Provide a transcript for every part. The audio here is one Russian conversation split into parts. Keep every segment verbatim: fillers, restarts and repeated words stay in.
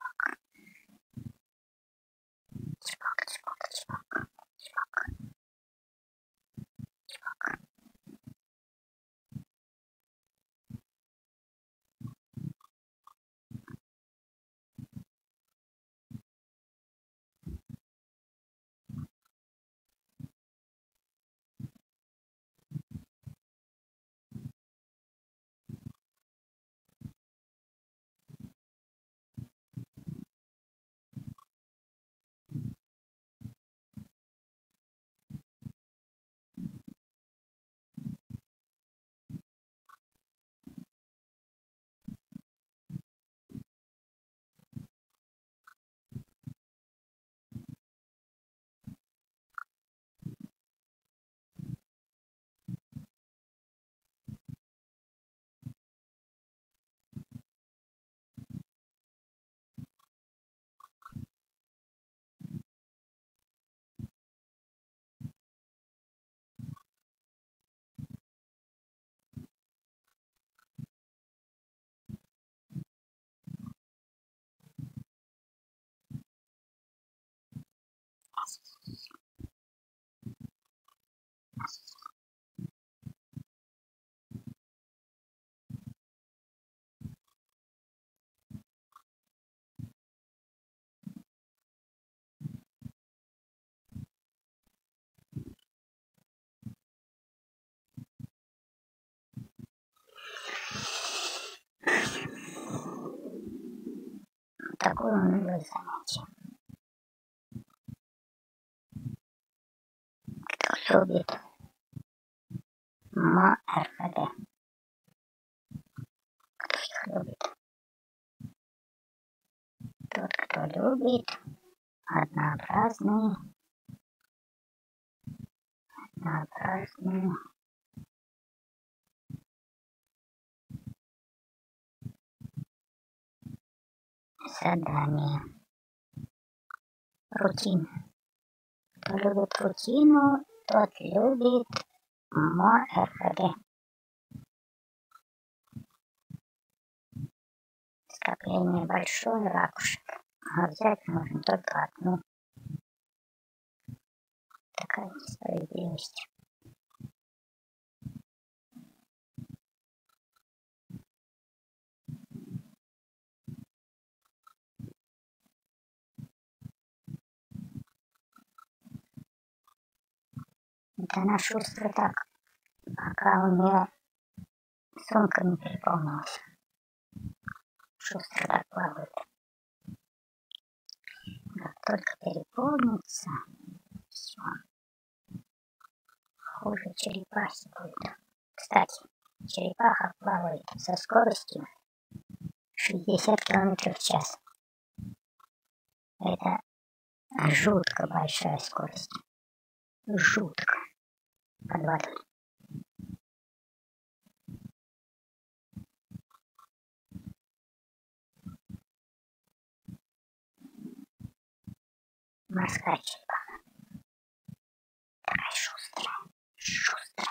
Чпок, чпок, чпок, чпок, чпок. Такое унылое занятие. Кто любит МРФГ? Кто их любит? Тот, кто любит однообразные, однообразные задания. Рутин. Кто любит рутину, тот любит МРФГ. Скопление большое ракушек, а взять можно только одну. Такая несправедливость. Это она шустро так, пока у нее сумка не переполнилась. Шустро так плавает. Как только переполнится, все. Хуже черепахи будет. Кстати, черепаха плавает со скоростью шестьдесят километров в час. Это жутко большая скорость. Жутко. Под водой. Морская черепаха. Такая шустрая. Шустрая.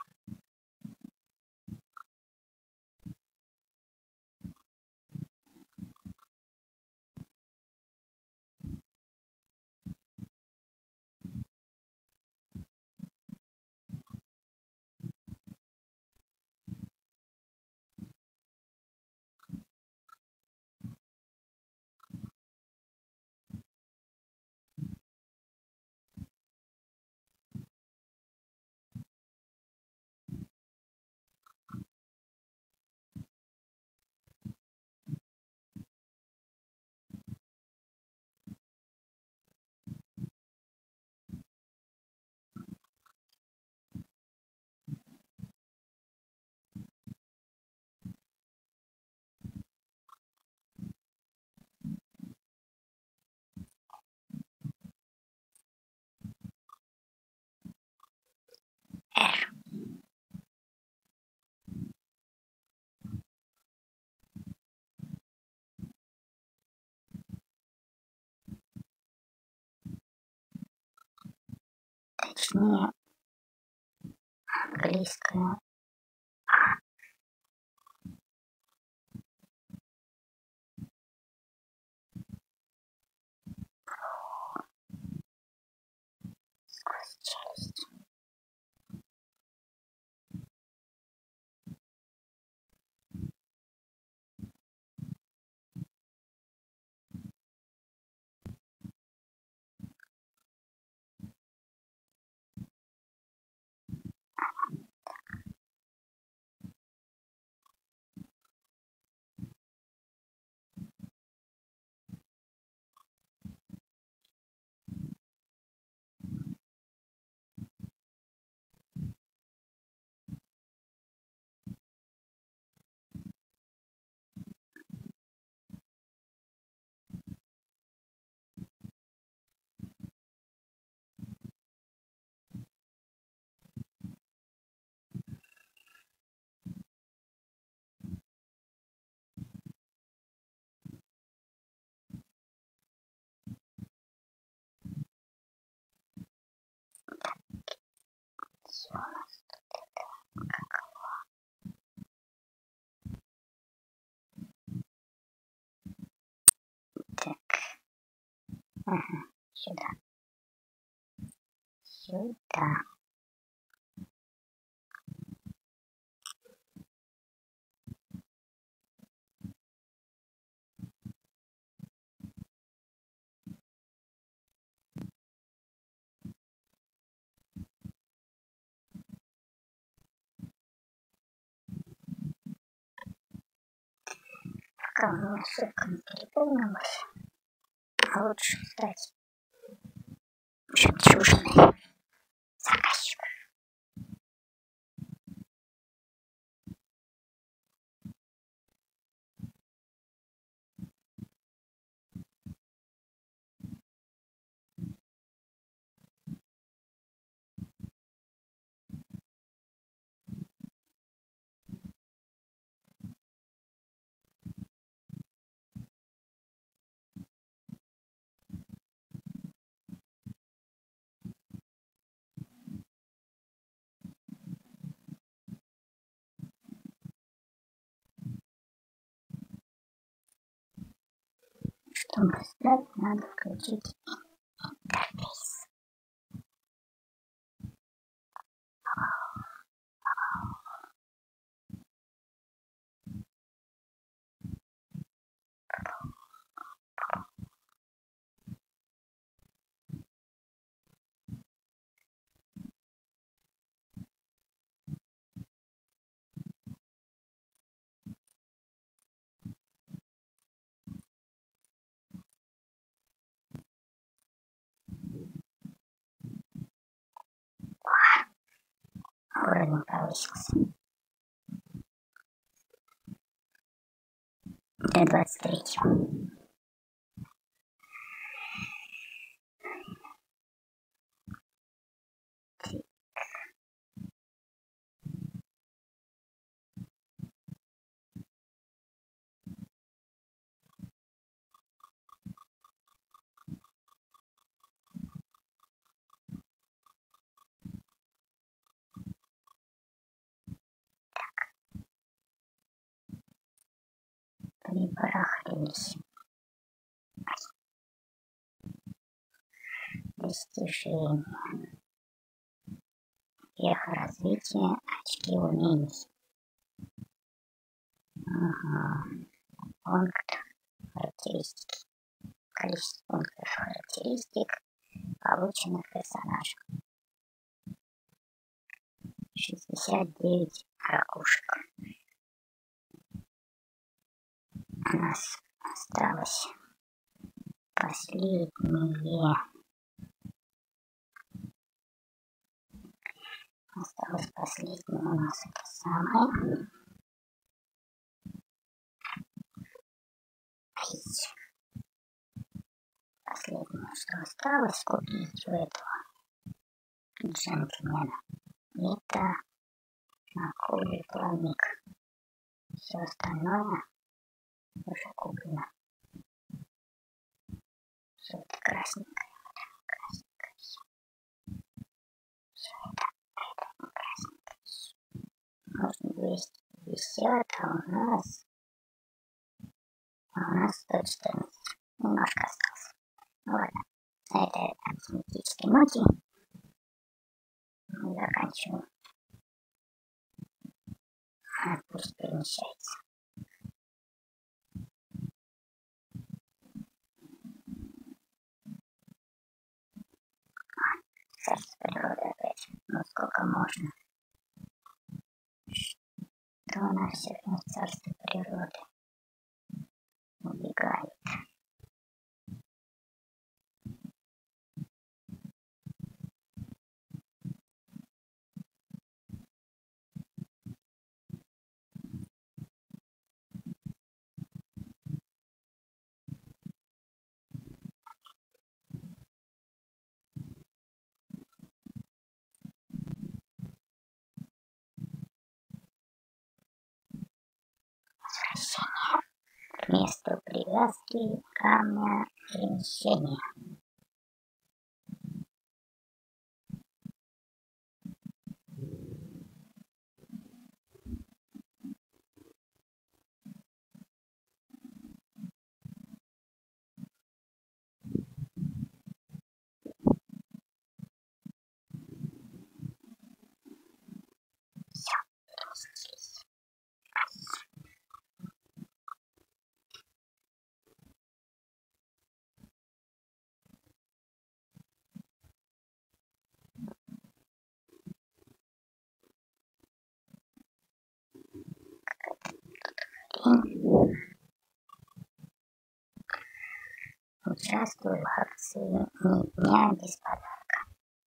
Р. Точнее, английское А. у нас тут это, как его? Так, ага, сюда, сюда. Пока у меня ссылка не переполнилась, а лучше стать жемчужиной заказчика. Чтобы ждать, надо включить интерфейс. Уровень повысился до двадцать третьего. Прибарахлились. Достижения. Веха развития, очки умений. Ага. Пункт характеристики. Количество пунктов характеристик, полученных персонажем. шестьдесят девять ракушек. У нас осталось последнее. Осталось последнее у нас это самое. Последнее, что осталось купить у этого джентльмена, это акулий плавник. Все остальное уже куплено. Все это красненькое, красненькое все. Все это, это красненькое. Нужно двести пятьдесят, а у нас, а у нас сто четырнадцать. Немножко осталось. Ну ладно, на этой оптимистической ноте мы заканчиваем. А пусть перемещается. Царство природы опять. Ну сколько можно? Что она всех не в царстве природы убегает. Возвращение к месту привязки камня перемещения. день. Участвую в акции «Ни дня без подарка».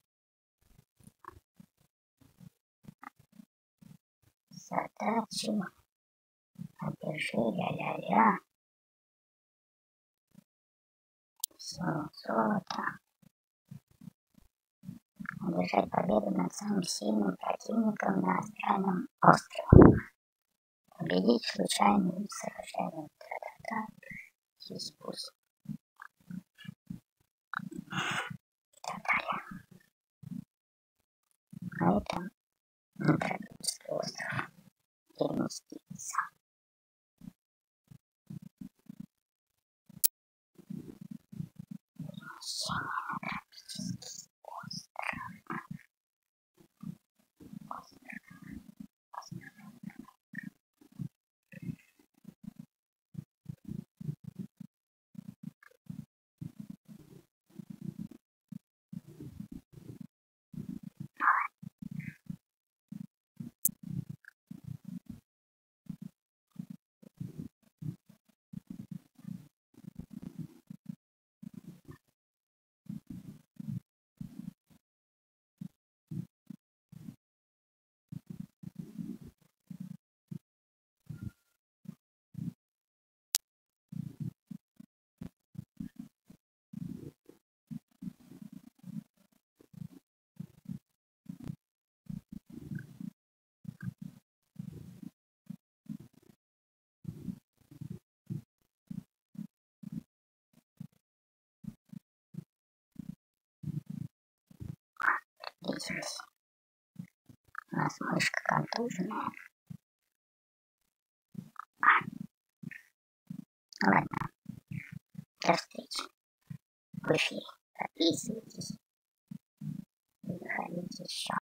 Задачи «Одержи ля-ля-ля», «Синее золото», одержать победу над самым сильным противником на астральном острове, победить случайным сражением, та-та-та, диспус и так далее. На этом Антарктический остров переместится. Перемещение на тропический остров. Остров. Остров. Виделись. У нас мышка контуженная. Ладно, до встречи в эфире. Подписывайтесь и заходите еще.